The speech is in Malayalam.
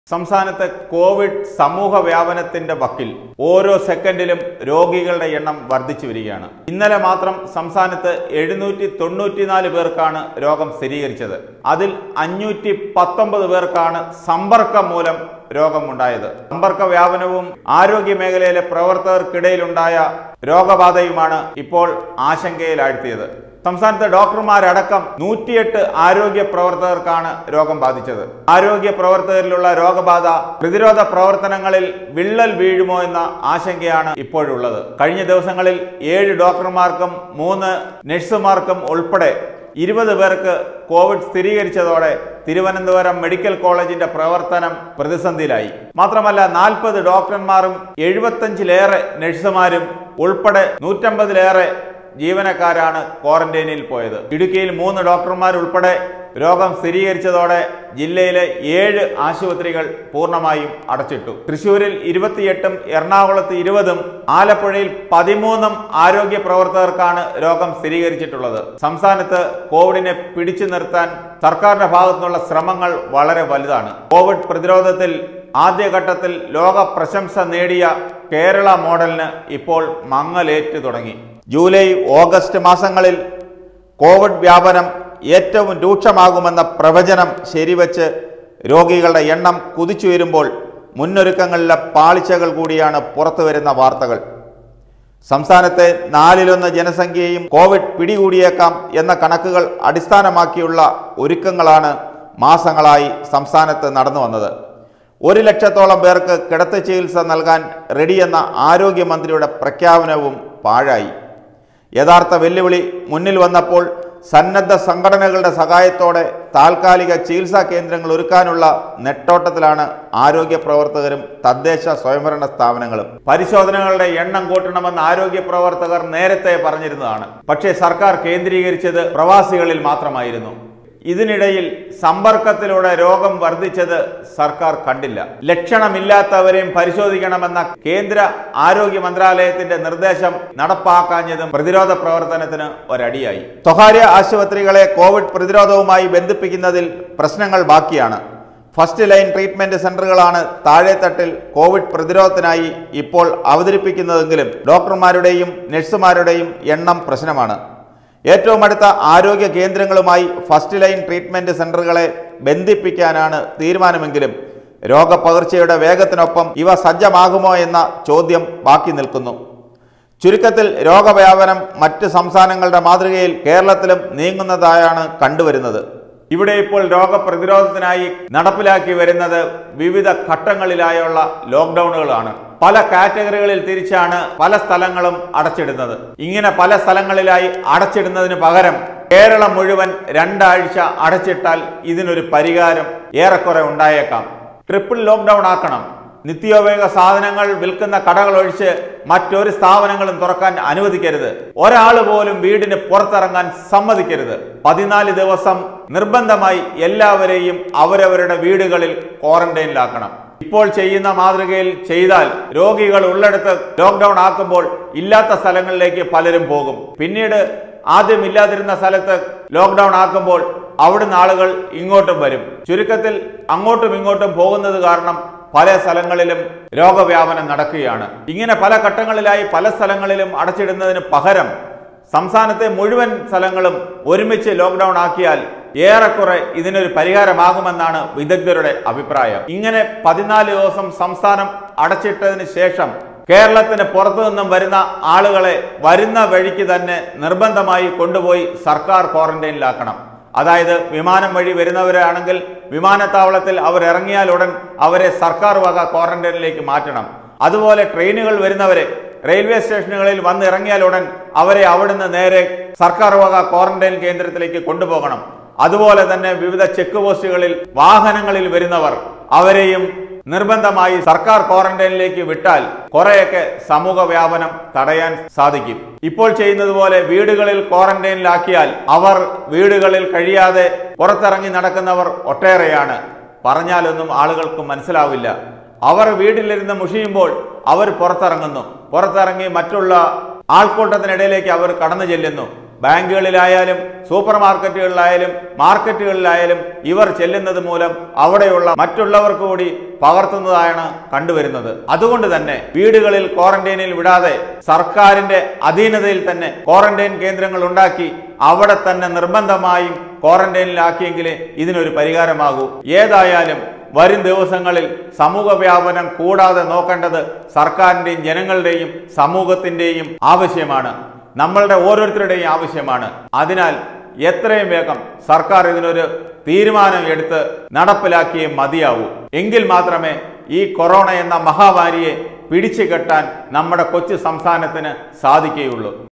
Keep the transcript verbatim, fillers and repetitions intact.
സംസ്ഥാനത്തെ കോവിഡ് സമൂഹ വ്യാപനത്തിന്റെ വക്കിൽ ഓരോ സെക്കൻഡിലും രോഗികളുടെ എണ്ണം വർദ്ധിച്ചു വരികയാണ്. ഇന്നലെ മാത്രം സംസ്ഥാനത്ത് എഴുന്നൂറ്റി തൊണ്ണൂറ്റിനാല് പേർക്കാണ് രോഗം സ്ഥിരീകരിച്ചത്. അതിൽ അഞ്ഞൂറ്റി പത്തൊമ്പത് പേർക്കാണ് സമ്പർക്കം മൂലം രോഗമുണ്ടായത്. സമ്പർക്ക വ്യാപനവും ആരോഗ്യ മേഖലയിലെ പ്രവർത്തകർക്കിടയിലുണ്ടായ രോഗബാധയുമാണ് ഇപ്പോൾ ആശങ്കയിലാഴ്ത്തിയത്. സംസ്ഥാനത്തെ ഡോക്ടർമാരടക്കം നൂറ്റിയെട്ട് ആരോഗ്യ പ്രവർത്തകർക്കാണ് രോഗം ബാധിച്ചത്. ആരോഗ്യ പ്രവർത്തകരിലുള്ള രോഗബാധ പ്രതിരോധ പ്രവർത്തനങ്ങളിൽ വിള്ളൽ വീഴുമോ എന്ന ആശങ്കയാണ് ഇപ്പോഴുള്ളത്. കഴിഞ്ഞ ദിവസങ്ങളിൽ ഏഴ് ഡോക്ടർമാർക്കും മൂന്ന് നഴ്സുമാർക്കും ഉൾപ്പെടെ ഇരുപത് പേർക്ക് കോവിഡ് സ്ഥിരീകരിച്ചതോടെ തിരുവനന്തപുരം മെഡിക്കൽ കോളേജിന്റെ പ്രവർത്തനം പ്രതിസന്ധിയിലായി. മാത്രമല്ല നാൽപ്പത് ഡോക്ടർമാരും എഴുപത്തഞ്ചിലേറെ നഴ്സുമാരും ഉൾപ്പെടെ നൂറ്റമ്പതിലേറെ ജീവനക്കാരാണ് ക്വാറന്റൈനിൽ പോയത്. ഇടുക്കിയിൽ മൂന്ന് ഡോക്ടർമാർ ഉൾപ്പെടെ രോഗം സ്ഥിരീകരിച്ചതോടെ ജില്ലയിലെ ഏഴ് ആശുപത്രികൾ പൂർണ്ണമായും അടച്ചിട്ടു. തൃശൂരിൽ ഇരുപത്തിയെട്ടും എറണാകുളത്ത് ഇരുപതും ആലപ്പുഴയിൽ പതിമൂന്നും ആരോഗ്യ പ്രവർത്തകർക്കാണ് രോഗം സ്ഥിരീകരിച്ചിട്ടുള്ളത്. സംസ്ഥാനത്ത് കോവിഡിനെ പിടിച്ചു നിർത്താൻ സർക്കാരിന്റെ ഭാഗത്തുനിന്നുള്ള ശ്രമങ്ങൾ വളരെ വലുതാണ്. കോവിഡ് പ്രതിരോധത്തിൽ ആദ്യഘട്ടത്തിൽ ലോക പ്രശംസ നേടിയ കേരള മോഡലിന് ഇപ്പോൾ മങ്ങലേറ്റു തുടങ്ങി. ജൂലൈ ഓഗസ്റ്റ് മാസങ്ങളിൽ കോവിഡ് വ്യാപനം ഏറ്റവും രൂക്ഷമാകുമെന്ന പ്രവചനം ശരിവച്ച് രോഗികളുടെ എണ്ണം കുതിച്ചുയരുമ്പോൾ മുന്നൊരുക്കങ്ങളിലെ പാളിച്ചകൾ കൂടിയാണ് പുറത്തുവരുന്ന വാർത്തകൾ. സംസ്ഥാനത്തെ നാലിലൊന്ന് ജനസംഖ്യയും കോവിഡ് പിടികൂടിയേക്കാം എന്ന കണക്കുകൾ അടിസ്ഥാനമാക്കിയുള്ള ഒരുക്കങ്ങളാണ് മാസങ്ങളായി സംസ്ഥാനത്ത് നടന്നു വന്നത്. ഒരു ലക്ഷത്തോളം പേർക്ക് കിടത്തി ചികിത്സ നൽകാൻ റെഡിയെന്ന ആരോഗ്യമന്ത്രിയുടെ പ്രഖ്യാപനവും പാഴായി. യഥാർത്ഥ വെല്ലുവിളി മുന്നിൽ വന്നപ്പോൾ സന്നദ്ധ സംഘടനകളുടെ സഹായത്തോടെ താൽക്കാലിക ചികിത്സാ കേന്ദ്രങ്ങൾ ഒരുക്കാനുള്ള നെട്ടോട്ടത്തിലാണ് ആരോഗ്യ പ്രവർത്തകരും തദ്ദേശ സ്വയംഭരണ സ്ഥാപനങ്ങളും. പരിശോധനകളുടെ എണ്ണം കൂട്ടണമെന്ന് ആരോഗ്യ പ്രവർത്തകർ നേരത്തെ പറഞ്ഞിരുന്നതാണ്. പക്ഷേ സർക്കാർ കേന്ദ്രീകരിച്ചത് പ്രവാസികളിൽ മാത്രമായിരുന്നു. ഇതിനിടയിൽ സമ്പർക്കത്തിലൂടെ രോഗം വർദ്ധിച്ചത് സർക്കാർ കണ്ടില്ല. ലക്ഷണമില്ലാത്തവരെയും പരിശോധിക്കണമെന്ന കേന്ദ്ര ആരോഗ്യ മന്ത്രാലയത്തിന്റെ നിർദ്ദേശം നടപ്പാക്കാഞ്ഞതും പ്രതിരോധ പ്രവർത്തനത്തിന് ഒരടിയായി. സ്വകാര്യ ആശുപത്രികളെ കോവിഡ് പ്രതിരോധവുമായി ബന്ധിപ്പിക്കുന്നതിൽ പ്രശ്നങ്ങൾ ബാക്കിയാണ്. ഫസ്റ്റ് ലൈൻ ട്രീറ്റ്മെന്റ് സെന്ററുകളാണ് താഴെത്തട്ടിൽ കോവിഡ് പ്രതിരോധത്തിനായി ഇപ്പോൾ അവതരിപ്പിക്കുന്നതെങ്കിലും ഡോക്ടർമാരുടെയും നഴ്സുമാരുടെയും എണ്ണം പ്രശ്നമാണ്. ഏറ്റവും അടുത്ത ആരോഗ്യ കേന്ദ്രങ്ങളുമായി ഫസ്റ്റ് ലൈൻ ട്രീറ്റ്മെന്റ് സെന്ററുകളെ ബന്ധിപ്പിക്കാനാണ് തീരുമാനമെങ്കിലും രോഗപകർച്ചയുടെ വേഗത്തിനൊപ്പം ഇവ സജ്ജമാകുമോ എന്ന ചോദ്യം ബാക്കി നിൽക്കുന്നു. ചുരുക്കത്തിൽ രോഗവ്യാപനം മറ്റ് സംസ്ഥാനങ്ങളുടെ മാതൃകയിൽ കേരളത്തിലും നീങ്ങുന്നതായാണ് കണ്ടുവരുന്നത്. ഇവിടെ ഇപ്പോൾ രോഗപ്രതിരോധത്തിനായി നടപ്പിലാക്കി വരുന്നത് വിവിധ ഘട്ടങ്ങളിലായുള്ള ലോക്ക്ഡൌണുകളാണ്. പല കാറ്റഗറികളിൽ തിരിച്ചാണ് പല സ്ഥലങ്ങളും അടച്ചിടുന്നത്. ഇങ്ങനെ പല സ്ഥലങ്ങളിലായി അടച്ചിടുന്നതിന് പകരം കേരളം മുഴുവൻ രണ്ടാഴ്ച അടച്ചിട്ടാൽ ഇതിനൊരു പരിഹാരം ഏറെക്കുറെ ഉണ്ടായേക്കാം. ട്രിപ്പിൾ ലോക്ക്ഡൌൺ ആക്കണം. നിത്യോപയോഗ സാധനങ്ങൾ വിൽക്കുന്ന കടകൾ ഒഴിച്ച് മറ്റൊരു സ്ഥാപനങ്ങളും തുറക്കാൻ അനുവദിക്കരുത്. ഒരാൾ പോലും വീടിന് പുറത്തിറങ്ങാൻ സമ്മതിക്കരുത്. പതിനാല് ദിവസം നിർബന്ധമായി എല്ലാവരെയും അവരവരുടെ വീടുകളിൽ ക്വാറന്റൈനിലാക്കണം. ഇപ്പോൾ ചെയ്യുന്ന മാതൃകയിൽ ചെയ്താൽ രോഗികൾ ഉള്ളിടത്ത് ലോക്ക്ഡൌൺ ആക്കുമ്പോൾ ഇല്ലാത്ത സ്ഥലങ്ങളിലേക്ക് പലരും പോകും. പിന്നീട് ആദ്യം ഇല്ലാതിരുന്ന സ്ഥലത്ത് ലോക്ക്ഡൌൺ ആക്കുമ്പോൾ അവിടുന്ന് ആളുകൾ ഇങ്ങോട്ടും വരും. ചുരുക്കത്തിൽ അങ്ങോട്ടും ഇങ്ങോട്ടും പോകുന്നത് കാരണം പല സ്ഥലങ്ങളിലും രോഗവ്യാപനം നടക്കുകയാണ്. ഇങ്ങനെ പല ഘട്ടങ്ങളിലായി പല സ്ഥലങ്ങളിലും അടച്ചിടുന്നതിന് പകരം സംസ്ഥാനത്തെ മുഴുവൻ സ്ഥലങ്ങളും ഒരുമിച്ച് ലോക്ക്ഡൌൺ ആക്കിയാൽ ഏറെക്കുറെ ഇതിനൊരു പരിഹാരമാകുമെന്നാണ് വിദഗ്ധരുടെ അഭിപ്രായം. ഇങ്ങനെ പതിനാല് ദിവസം സംസ്ഥാനം അടച്ചിട്ടതിന് ശേഷം കേരളത്തിന് പുറത്തു നിന്നും വരുന്ന ആളുകളെ വരുന്ന വഴിക്ക് തന്നെ നിർബന്ധമായി കൊണ്ടുപോയി സർക്കാർ ക്വാറന്റൈനിലാക്കണം. അതായത് വിമാനം വഴി വരുന്നവരാണെങ്കിൽ വിമാനത്താവളത്തിൽ അവർ ഇറങ്ങിയാൽ ഉടൻ അവരെ സർക്കാർ വക ക്വാറന്റൈനിലേക്ക് മാറ്റണം. അതുപോലെ ട്രെയിനുകൾ വരുന്നവരെ റെയിൽവേ സ്റ്റേഷനുകളിൽ വന്ന് ഇറങ്ങിയാൽ ഉടൻ അവരെ അവിടുന്ന് നേരെ സർക്കാർ വക ക്വാറന്റൈൻ കേന്ദ്രത്തിലേക്ക് കൊണ്ടുപോകണം. അതുപോലെ തന്നെ വിവിധ ചെക്ക് പോസ്റ്റുകളിൽ വാഹനങ്ങളിൽ വരുന്നവർ അവരെയും നിർബന്ധമായി സർക്കാർ ക്വാറന്റൈനിലേക്ക് വിട്ടാൽ കുറെയൊക്കെ സമൂഹ വ്യാപനം തടയാൻ സാധിക്കും. ഇപ്പോൾ ചെയ്യുന്നത് പോലെ വീടുകളിൽ ക്വാറന്റൈനിലാക്കിയാൽ അവർ വീടുകളിൽ കഴിയാതെ പുറത്തിറങ്ങി നടക്കുന്നവർ ഒട്ടേറെയാണ്. പറഞ്ഞാലൊന്നും ആളുകൾക്ക് മനസ്സിലാവില്ല. അവർ വീട്ടിലിരുന്ന് മുഷിയുമ്പോൾ അവർ പുറത്തിറങ്ങുന്നു. പുറത്തിറങ്ങി മറ്റുള്ള ആൾക്കൂട്ടത്തിനിടയിലേക്ക് അവർ കടന്നു ചെല്ലുന്നു. ബാങ്കുകളിലായാലും സൂപ്പർ മാർക്കറ്റുകളിലായാലും മാർക്കറ്റുകളിലായാലും ഇവർ ചെല്ലുന്നത് മൂലം അവിടെയുള്ള മറ്റുള്ളവർക്ക് കൂടി പകർത്തുന്നതാണ് കണ്ടുവരുന്നത്. അതുകൊണ്ട് തന്നെ വീടുകളിൽ ക്വാറന്റൈനിൽ വിടാതെ സർക്കാരിന്റെ അധീനതയിൽ തന്നെ ക്വാറന്റൈൻ കേന്ദ്രങ്ങൾ ഉണ്ടാക്കി അവിടെ തന്നെ നിർബന്ധമായും ക്വാറന്റൈനിലാക്കിയെങ്കിലേ ഇതിനൊരു പരിഹാരമാകൂ. ഏതായാലും വരും ദിവസങ്ങളിൽ സമൂഹ വ്യാപനം കൂടാതെ നോക്കേണ്ടത് സർക്കാരിന്റെയും ജനങ്ങളുടെയും സമൂഹത്തിന്റെയും ആവശ്യമാണ്, നമ്മളുടെ ഓരോരുത്തരുടെയും ആവശ്യമാണ്. അതിനാൽ എത്രയും വേഗം സർക്കാർ ഇതിനൊരു തീരുമാനം എടുത്ത് നടപ്പിലാക്കിയേ മതിയാവൂ. എങ്കിൽ മാത്രമേ ഈ കൊറോണ എന്ന മഹാമാരിയെ പിടിച്ചു കെട്ടാൻ നമ്മുടെ കൊച്ചു സംസ്ഥാനത്തിന് സാധിക്കുകയുള്ളൂ.